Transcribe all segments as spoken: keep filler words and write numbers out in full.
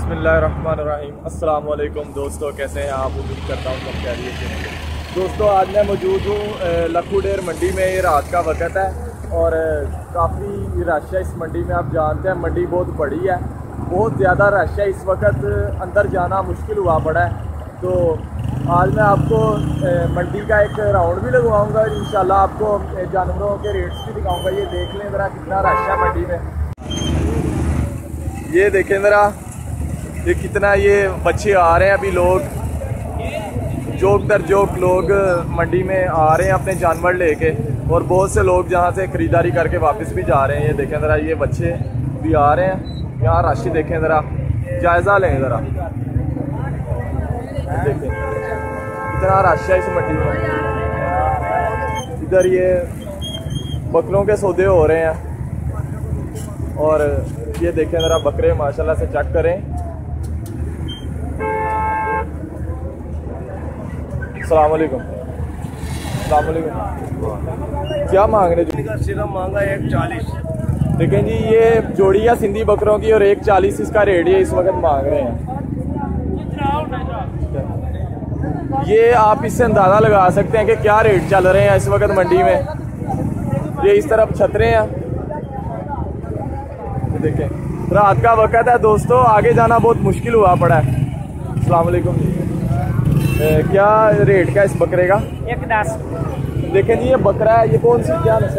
बिस्मिल्लाहिर्रहमानिर्रहीम। अस्सलाम वालेकुम दोस्तों, कैसे हैं आप? उम्मीद करता हूँ सब खैरियत से होंगे। दोस्तों आज मैं मौजूद हूँ लखू डेर मंडी में। ये रात का वक्त है और काफ़ी रश है इस मंडी में। आप जानते हैं मंडी बहुत बड़ी है, बहुत ज़्यादा रश है इस वक्त, अंदर जाना मुश्किल हुआ पड़ा है। तो आज मैं आपको मंडी का एक राउंड भी लगवाऊंगा और इंशाल्लाह आपको जानवरों के रेट्स भी दिखाऊंगा। ये देख लें ज़रा कितना रश है मंडी में। ये देखें ज़रा, ये कितना ये बच्चे आ रहे हैं। अभी लोग जोक दर जोक लोग मंडी में आ रहे हैं अपने जानवर लेके, और बहुत से लोग जहाँ से ख़रीदारी करके वापस भी जा रहे हैं। ये देखें ज़रा, ये बच्चे भी आ रहे हैं। यहाँ राशि देखें ज़रा, जायज़ा लें ज़रा, देखें कितना रश है इस मंडी में। इधर ये बकरों के सौदे हो रहे हैं और ये देखें ज़रा बकरे माशाल्लाह से चेक करें। अस्सलाम वालेकुम। अस्सलाम वालेकुम। क्या मांग रहे जो? सिर्फ मांगा एक चालीस। देखें जी, ये जोड़ी है सिंधी बकरों की और एक चालीस इसका रेट है इस वक्त मांग रहे हैं। ये आप इससे अंदाज़ा लगा सकते हैं कि क्या रेट चल रहे हैं इस वक्त मंडी में। ये इस तरफ छतरे हैं, देखें रात का वक्त है दोस्तों, आगे जाना बहुत मुश्किल हुआ पड़ा है। अस्सलाम वालेकुम जी। क्या रेट का इस बकरे का? एक दस। देखें जी, ये बकरा है, ये कौन सी क्या नस्ल?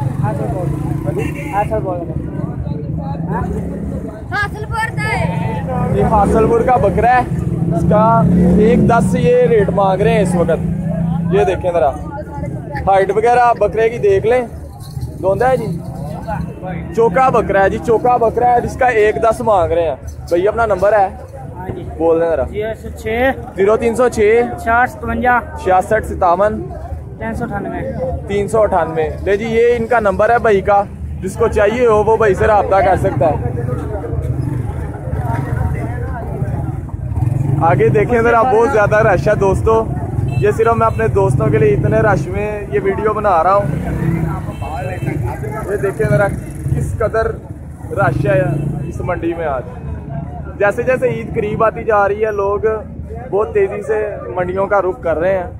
ये हासलपुर का बकरा है। इसका एक दस से ये रेट मांग रहे हैं इस वक्त। ये देखें ज़रा, हाइट वगैरह बकरे की देख लें। दोंदा है जी, चौका बकरा है जी, चौका बकरा है जिसका एक दस मांग रहे हैं। भैया अपना नंबर है बोल दें जरा। जीरो तीन सौ छः छियासठ सतावन तीन सौ अठानवे तीन सौ अठानवे। ले जी, ये इनका नंबर है भाई का, जिसको चाहिए हो वो भाई से रब्ता कर सकता है। आगे देखें ज़रा, बहुत ज़्यादा रश है दोस्तों। ये सिर्फ मैं अपने दोस्तों के लिए इतने रश में ये वीडियो बना रहा हूँ। ये देखें ज़रा किस कदर रश है इस मंडी में आज। जैसे जैसे ईद करीब आती जा रही है, लोग बहुत तेज़ी से मंडियों का रुख कर रहे हैं।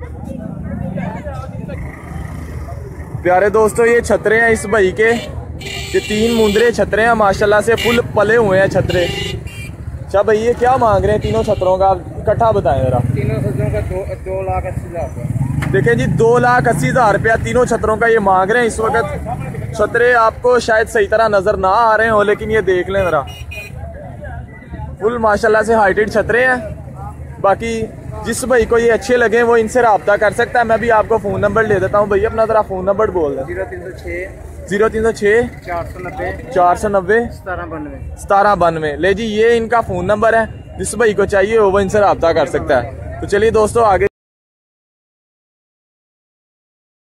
प्यारे दोस्तों, ये छतरे हैं इस भाई के, ये तीन मुंदरे छतरे हैं माशाल्लाह से, फुल पले हुए हैं छतरे। अच्छा भाई, ये क्या मांग रहे हैं तीनों छतरों का? इकट्ठा बताएं जरा। तीनों छतरों का दो, दो लाख अस्सी हजार। देखें जी, दो लाख अस्सी हजार रुपया तीनों छतरों का ये मांग रहे हैं इस वक्त। छतरे आपको शायद सही तरह नजर ना आ रहे हो, लेकिन ये देख लें जरा, फुल माशाल्लाह से हाइटेड छतरे हैं। बाकी जिस भाई को ये अच्छे लगे वो इनसे रब्ता कर सकता है। मैं भी आपको फ़ोन नंबर ले देता हूँ। भैया अपना ज़रा फ़ोन नंबर बोल दें। जीरो तीन सौ छः जीरो तीन सौ छः चार सौ नब्बे चार सौ नब्बे सतारह बानवे सतारह बानवे। ले जी, ये इनका फ़ोन नंबर है, जिस भाई को चाहिए हो वो इनसे रब्ता कर सकता है। तो चलिए दोस्तों आगे